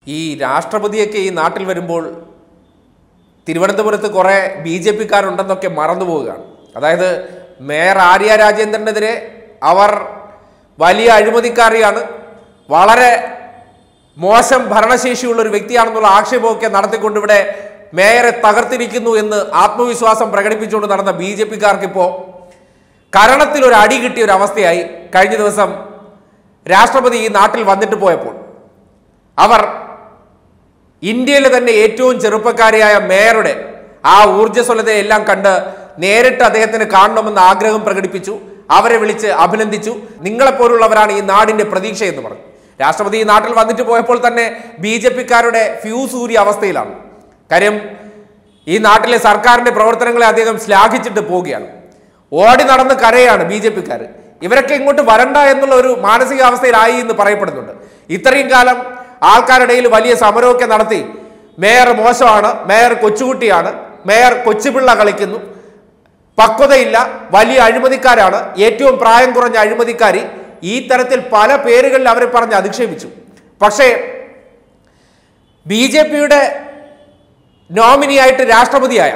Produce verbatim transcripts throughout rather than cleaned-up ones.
ഈ രാഷ്ട്രപതിയൊക്കെ ഈ നാട്ടിൽ വരുമ്പോൾ തിരുവനന്തപുരത്ത് കുറേ ബി ജെ പിക്കാരുണ്ടെന്നൊക്കെ മറന്നു പോവുകയാണ്. അതായത് മേയർ ആര്യ രാജേന്ദ്രനെതിരെ അവർ വലിയ അഴിമതിക്കാരിയാണ്, വളരെ മോശം ഭരണശേഷിയുള്ളൊരു വ്യക്തിയാണെന്നുള്ള ആക്ഷേപമൊക്കെ നടത്തിക്കൊണ്ട് ഇവിടെ മേയറെ തകർത്തിരിക്കുന്നു എന്ന് ആത്മവിശ്വാസം പ്രകടിപ്പിച്ചുകൊണ്ട് നടന്ന ബി ജെ പിക്കാർക്കിപ്പോൾ കരണത്തിൽ ഒരു അടി കിട്ടിയ ഒരു അവസ്ഥയായി. കഴിഞ്ഞ ദിവസം രാഷ്ട്രപതി ഈ നാട്ടിൽ വന്നിട്ട് പോയപ്പോൾ അവർ ഇന്ത്യയിലെ തന്നെ ഏറ്റവും ചെറുപ്പക്കാരിയായ മേയറുടെ ആ ഊർജ്ജസ്വലതയെല്ലാം കണ്ട് നേരിട്ട് അദ്ദേഹത്തിന് കാണണമെന്ന് ആഗ്രഹം പ്രകടിപ്പിച്ചു. അവരെ വിളിച്ച് അഭിനന്ദിച്ചു. നിങ്ങളെപ്പോലുള്ളവരാണ് ഈ നാടിന്റെ പ്രതീക്ഷ എന്ന് പറഞ്ഞു. രാഷ്ട്രപതി ഈ നാട്ടിൽ വന്നിട്ട് പോയപ്പോൾ തന്നെ ബി ജെ പിക്കാരുടെ ഫ്യൂസ് ഊരിയ അവസ്ഥയിലാണ്. കാര്യം ഈ നാട്ടിലെ സർക്കാരിന്റെ പ്രവർത്തനങ്ങളെ അദ്ദേഹം ശ്ലാഘിച്ചിട്ട് പോവുകയാണ്. ഓടി നടന്ന് കരയാണ് ബി ജെ പിക്കാർ. ഇവരൊക്കെ ഇങ്ങോട്ട് വരണ്ട എന്നുള്ള ഒരു മാനസികാവസ്ഥയിലായി എന്ന് പറയപ്പെടുന്നുണ്ട്. ഇത്രയും കാലം ആൾക്കാരുടെ ഇടയിൽ വലിയ സമരമൊക്കെ നടത്തി മേയർ മോശമാണ്, മേയർ കൊച്ചുകുട്ടിയാണ്, മേയർ കൊച്ചുപിള്ള കളിക്കുന്നു, പക്വതയില്ല, വലിയ അഴിമതിക്കാരാണ്, ഏറ്റവും പ്രായം കുറഞ്ഞ അഴിമതിക്കാരി, ഈ തരത്തിൽ പല പേരുകളിൽ അവരെ പറഞ്ഞ് അധിക്ഷേപിച്ചു. പക്ഷേ ബി ജെ പിയുടെ നോമിനിയായിട്ട് രാഷ്ട്രപതിയായ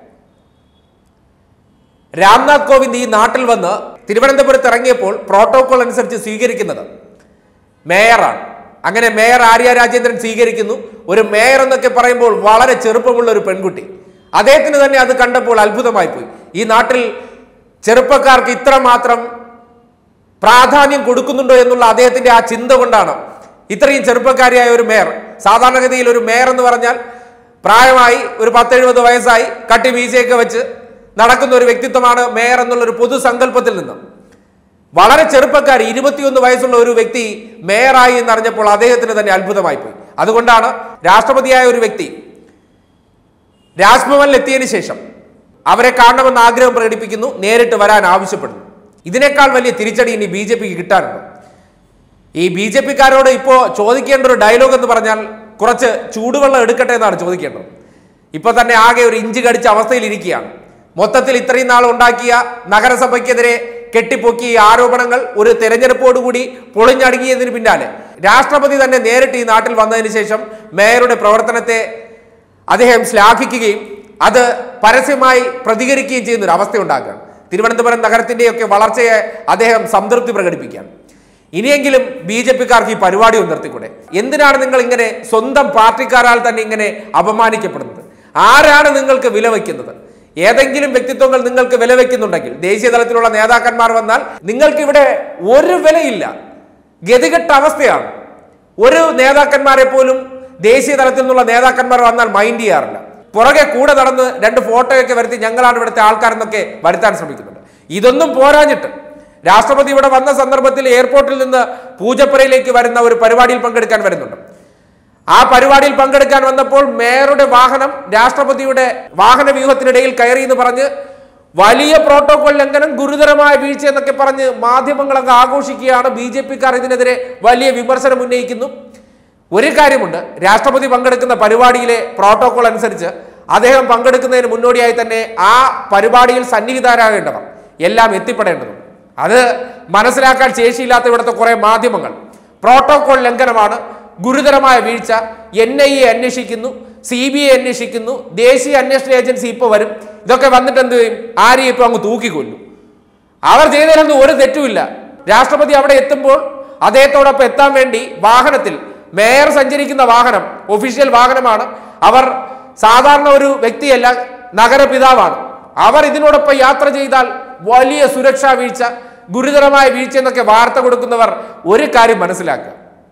രാംനാഥ് കോവിന്ദ് ഈ നാട്ടിൽ വന്ന് തിരുവനന്തപുരത്ത് ഇറങ്ങിയപ്പോൾ പ്രോട്ടോകോൾ അനുസരിച്ച് സ്വീകരിക്കുന്നത് മേയറാണ്. അങ്ങനെ മേയർ ആര്യ രാജേന്ദ്രൻ സ്വീകരിക്കുന്നു. ഒരു മേയർ എന്നൊക്കെ പറയുമ്പോൾ വളരെ ചെറുപ്പമുള്ള ഒരു പെൺകുട്ടി. അദ്ദേഹത്തിന് തന്നെ അത് കണ്ടപ്പോൾ അത്ഭുതമായി പോയി. ഈ നാട്ടിൽ ചെറുപ്പക്കാർക്ക് ഇത്രമാത്രം പ്രാധാന്യം കൊടുക്കുന്നുണ്ടോ എന്നുള്ള അദ്ദേഹത്തിന്റെ ആ ചിന്ത കൊണ്ടാണ് ഇത്രയും ചെറുപ്പക്കാരിയായ ഒരു മേയർ. സാധാരണഗതിയിൽ ഒരു മേയർ എന്ന് പറഞ്ഞാൽ പ്രായമായി ഒരു പത്തെഴുപത് വയസ്സായി കട്ടി വീശയൊക്കെ വെച്ച് നടക്കുന്ന ഒരു വ്യക്തിത്വമാണ് മേയർ എന്നുള്ളൊരു പൊതുസങ്കല്പത്തിൽ നിന്നും വളരെ ചെറുപ്പക്കാരി ഇരുപത്തിയൊന്ന് വയസ്സുള്ള ഒരു വ്യക്തി മേയറായി എന്നറിഞ്ഞപ്പോൾ അദ്ദേഹത്തിന് തന്നെ അത്ഭുതമായി പോയി. അതുകൊണ്ടാണ് രാഷ്ട്രപതിയായ ഒരു വ്യക്തി രാജ്ഭവനിൽ എത്തിയതിനു ശേഷം അവരെ കാണണമെന്ന് ആഗ്രഹം പ്രകടിപ്പിക്കുന്നു, നേരിട്ട് വരാൻ ആവശ്യപ്പെടുന്നു. ഇതിനേക്കാൾ വലിയ തിരിച്ചടി ഇനി ബി ജെ പിക്ക് കിട്ടാനുണ്ട്. ഈ ബി ജെ പിക്കാരോട് ഇപ്പോൾ ചോദിക്കേണ്ട ഒരു ഡയലോഗ് എന്ന് പറഞ്ഞാൽ കുറച്ച് ചൂടുവെള്ളം എടുക്കട്ടെ എന്നാണ് ചോദിക്കേണ്ടത്. ഇപ്പൊ തന്നെ ആകെ ഒരു ഇഞ്ച് കടിച്ച അവസ്ഥയിൽ ഇരിക്കുകയാണ്. മൊത്തത്തിൽ ഇത്രയും നാൾ ഉണ്ടാക്കിയ നഗരസഭയ്ക്കെതിരെ കെട്ടിപ്പൊക്കിയ ആരോപണങ്ങൾ ഒരു തെരഞ്ഞെടുപ്പോടുകൂടി പൊളിഞ്ഞടുങ്ങിയതിന് പിന്നാലെ രാഷ്ട്രപതി തന്നെ നേരിട്ട് ഈ നാട്ടിൽ വന്നതിന് ശേഷം മേയറുടെ പ്രവർത്തനത്തെ അദ്ദേഹം ശ്ലാഘിക്കുകയും അത് പരസ്യമായി പ്രതികരിക്കുകയും ചെയ്യുന്ന ഒരു അവസ്ഥ ഉണ്ടാക്കുകയാണ്. തിരുവനന്തപുരം നഗരത്തിന്റെയൊക്കെ വളർച്ചയെ അദ്ദേഹം സംതൃപ്തി പ്രകടിപ്പിക്കുകയാണ്. ഇനിയെങ്കിലും ബി ജെ പിക്കാർക്ക് ഈ പരിപാടി ഒന്ന് നിർത്തിക്കൂടെ? എന്തിനാണ് നിങ്ങൾ ഇങ്ങനെ സ്വന്തം പാർട്ടിക്കാരാൽ തന്നെ ഇങ്ങനെ അപമാനിക്കപ്പെടുന്നത്? ആരാണ് നിങ്ങൾക്ക് വില വയ്ക്കുന്നത്? ഏതെങ്കിലും വ്യക്തിത്വങ്ങൾ നിങ്ങൾക്ക് വില വയ്ക്കുന്നുണ്ടെങ്കിൽ ദേശീയ തലത്തിലുള്ള നേതാക്കന്മാർ വന്നാൽ നിങ്ങൾക്ക് ഇവിടെ ഒരു വിലയില്ല. ഗതികെട്ട അവസ്ഥയാണ്. ഒരു നേതാക്കന്മാരെ പോലും ദേശീയ തലത്തിൽ നിന്നുള്ള നേതാക്കന്മാർ വന്നാൽ മൈൻഡ് ചെയ്യാറില്ല. പുറകെ കൂടെ നടന്ന് രണ്ട് ഫോട്ടോയൊക്കെ വരുത്തി ഞങ്ങളാണ് ഇവിടുത്തെ ആൾക്കാരെന്നൊക്കെ വരുത്താൻ ശ്രമിക്കുന്നുണ്ട്. ഇതൊന്നും പോരാഞ്ഞിട്ട് രാഷ്ട്രപതി ഇവിടെ വന്ന സന്ദർഭത്തിൽ എയർപോർട്ടിൽ നിന്ന് പൂജപ്പുരയിലേക്ക് വരുന്ന ഒരു പരിപാടിയിൽ പങ്കെടുക്കാൻ വരുന്നുണ്ട്. ആ പരിപാടിയിൽ പങ്കെടുക്കാൻ വന്നപ്പോൾ മേയറുടെ വാഹനം രാഷ്ട്രപതിയുടെ വാഹന വ്യൂഹത്തിനിടയിൽ കയറി എന്ന് പറഞ്ഞ് വലിയ പ്രോട്ടോകോൾ ലംഘനം, ഗുരുതരമായ വീഴ്ച എന്നൊക്കെ പറഞ്ഞ് മാധ്യമങ്ങളൊക്കെ ആഘോഷിക്കുകയാണ്. ബി ജെ പിക്കാർ ഇതിനെതിരെ വലിയ വിമർശനം ഉന്നയിക്കുന്നു. ഒരു കാര്യമുണ്ട്, രാഷ്ട്രപതി പങ്കെടുക്കുന്ന പരിപാടിയിലെ പ്രോട്ടോകോൾ അനുസരിച്ച് അദ്ദേഹം പങ്കെടുക്കുന്നതിന് മുന്നോടിയായി തന്നെ ആ പരിപാടിയിൽ സന്നിഹിതരാകേണ്ടവർ എല്ലാം എത്തിപ്പെടേണ്ടതുണ്ട്. അത് മനസ്സിലാക്കാൻ ശേഷിയില്ലാത്ത ഇവിടുത്തെ കുറെ മാധ്യമങ്ങൾ പ്രോട്ടോകോൾ ലംഘനമാണ്, ഗുരുതരമായ വീഴ്ച, എൻ ഐ എ അന്വേഷിക്കുന്നു, സി ബി ഐ അന്വേഷിക്കുന്നു, ദേശീയ അന്വേഷണ ഏജൻസി ഇപ്പോൾ വരും, ഇതൊക്കെ വന്നിട്ട് എന്ത് ചെയ്യും? ആരെയും ഇപ്പോൾ അങ്ങ് തൂക്കിക്കൊല്ലും. അവർ ചെയ്തതിലൊന്നും ഒരു തെറ്റുമില്ല. രാഷ്ട്രപതി അവിടെ എത്തുമ്പോൾ അദ്ദേഹത്തോടൊപ്പം എത്താൻ വേണ്ടി വാഹനത്തിൽ മേയർ സഞ്ചരിക്കുന്ന വാഹനം ഒഫീഷ്യൽ വാഹനമാണ്. അവർ സാധാരണ ഒരു വ്യക്തിയല്ല, നഗരപിതാവാണ്. അവർ ഇതിനോടൊപ്പം യാത്ര ചെയ്താൽ വലിയ സുരക്ഷാ വീഴ്ച, ഗുരുതരമായ വീഴ്ച എന്നൊക്കെ വാർത്ത കൊടുക്കുന്നവർ ഒരു കാര്യം മനസ്സിലാക്കുക,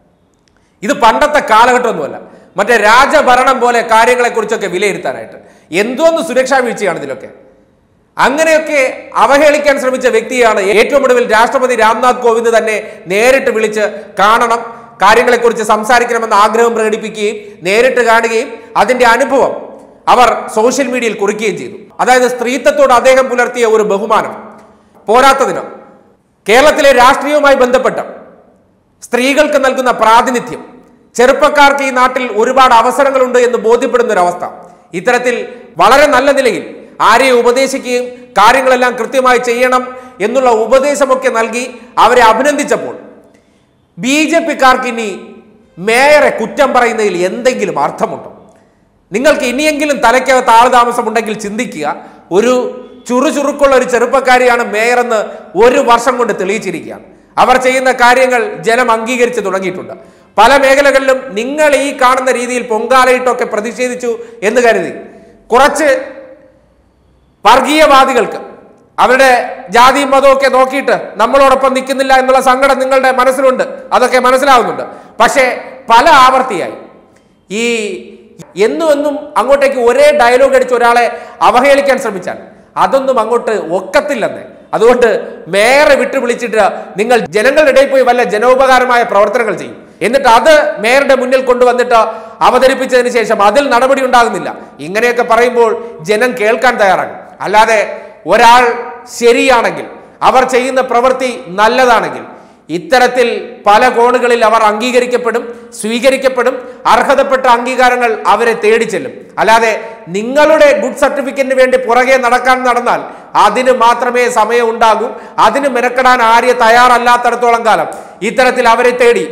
ഇത് പണ്ടത്തെ കാലഘട്ടമൊന്നുമല്ല. മറ്റേ രാജഭരണം പോലെ കാര്യങ്ങളെക്കുറിച്ചൊക്കെ വിലയിരുത്താനായിട്ട് എന്തോന്ന് സുരക്ഷാ വീഴ്ചയാണ് ഇതിലൊക്കെ. അങ്ങനെയൊക്കെ അവഹേളിക്കാൻ ശ്രമിച്ച വ്യക്തിയാണ് ഏറ്റവും ഒടുവിൽ രാഷ്ട്രപതി രാംനാഥ് കോവിന്ദ് തന്നെ നേരിട്ട് വിളിച്ച് കാണണം, കാര്യങ്ങളെക്കുറിച്ച് സംസാരിക്കണമെന്ന് ആഗ്രഹം പ്രകടിപ്പിക്കുകയും നേരിട്ട് കാണുകയും അതിന്റെ അനുഭവം അവർ സോഷ്യൽ മീഡിയയിൽ കുറിക്കുകയും ചെയ്തു. അതായത് സ്ത്രീത്വത്തോട് അദ്ദേഹം പുലർത്തിയ ഒരു ബഹുമാനം പോരാത്തതിന് കേരളത്തിലെ രാഷ്ട്രീയവുമായി ബന്ധപ്പെട്ട സ്ത്രീകൾക്ക് നൽകുന്ന പ്രാതിനിധ്യം, ചെറുപ്പക്കാർക്ക് ഈ നാട്ടിൽ ഒരുപാട് അവസരങ്ങളുണ്ട് എന്ന് ബോധ്യപ്പെടുന്ന ഒരവസ്ഥ, ഇത്തരത്തിൽ വളരെ നല്ല നിലയിൽ ആരെയും ഉപദേശിക്കുകയും കാര്യങ്ങളെല്ലാം കൃത്യമായി ചെയ്യണം എന്നുള്ള ഉപദേശമൊക്കെ നൽകി അവരെ അഭിനന്ദിച്ചപ്പോൾ ബി ജെ പിക്കാർക്ക് ഇനി മേയറെ കുറ്റം പറയുന്നതിൽ എന്തെങ്കിലും അർത്ഥമുണ്ടോ? നിങ്ങൾക്ക് ഇനിയെങ്കിലും തലയ്ക്കകത്ത് ആളുതാമസമുണ്ടെങ്കിൽ ചിന്തിക്കുക. ഒരു ചുറുചുറുക്കുള്ള ഒരു ചെറുപ്പക്കാരിയാണ് മേയറെന്ന് ഒരു വർഷം കൊണ്ട് തെളിയിച്ചിരിക്കുകയാണ്. അവർ ചെയ്യുന്ന കാര്യങ്ങൾ ജനം അംഗീകരിച്ച് തുടങ്ങിയിട്ടുണ്ട്. പല മേഖലകളിലും നിങ്ങൾ ഈ കാണുന്ന രീതിയിൽ പൊങ്കാലയിട്ടൊക്കെ പ്രതിഷേധിച്ചു എന്ന് കരുതി കുറച്ച് വർഗീയവാദികൾക്ക് അവരുടെ ജാതിയും മതവും ഒക്കെ നോക്കിയിട്ട് നമ്മളോടൊപ്പം നിൽക്കുന്നില്ല എന്നുള്ള സങ്കടം നിങ്ങളുടെ മനസ്സിലുണ്ട്, അതൊക്കെ മനസ്സിലാവുന്നുണ്ട്. പക്ഷേ പല ആവർത്തിയായി ഈ എന്നും എന്നും അങ്ങോട്ടേക്ക് ഒരേ ഡയലോഗ് അടിച്ച് ഒരാളെ അവഹേളിക്കാൻ ശ്രമിച്ചാൽ അതൊന്നും അങ്ങോട്ട് ഒക്കത്തില്ലെന്ന്. അതുകൊണ്ട് മേയറെ വിട്ടു വിളിച്ചിട്ട് നിങ്ങൾ ജനങ്ങളുടെ ഇടയിൽ പോയി വല്ല ജനോപകാരമായ പ്രവർത്തനങ്ങൾ ചെയ്യും. എന്നിട്ട് അത് മേയറുടെ മുന്നിൽ കൊണ്ടുവന്നിട്ട് അവതരിപ്പിച്ചതിന് ശേഷം അതിൽ നടപടി ഉണ്ടാകുന്നില്ല. ഇങ്ങനെയൊക്കെ പറയുമ്പോൾ ജനം കേൾക്കാൻ തയ്യാറാകും. അല്ലാതെ ഒരാൾ ശരിയാണെങ്കിൽ, അവർ ചെയ്യുന്ന പ്രവൃത്തി നല്ലതാണെങ്കിൽ ഇത്തരത്തിൽ പല കോണുകളിൽ അവർ അംഗീകരിക്കപ്പെടും, സ്വീകരിക്കപ്പെടും. അർഹതപ്പെട്ട അംഗീകാരങ്ങൾ അവരെ തേടി ചെല്ലും. അല്ലാതെ നിങ്ങളുടെ ഗുഡ് സർട്ടിഫിക്കറ്റിന് വേണ്ടി പുറകെ നടക്കാൻ നടന്നാൽ അതിന് മാത്രമേ സമയം ഉണ്ടാകൂ. അതിന് മെനക്കെടാൻ ആര്യ തയ്യാറല്ലാത്തടത്തോളം കാലം ഇത്തരത്തിൽ അവരെ തേടി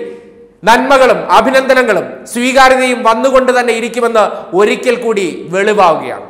നന്മകളും അഭിനന്ദനങ്ങളും സ്വീകാര്യതയും വന്നുകൊണ്ട് തന്നെ ഇരിക്കുമെന്ന് ഒരിക്കൽ കൂടി വെളിവാവുകയാണ്.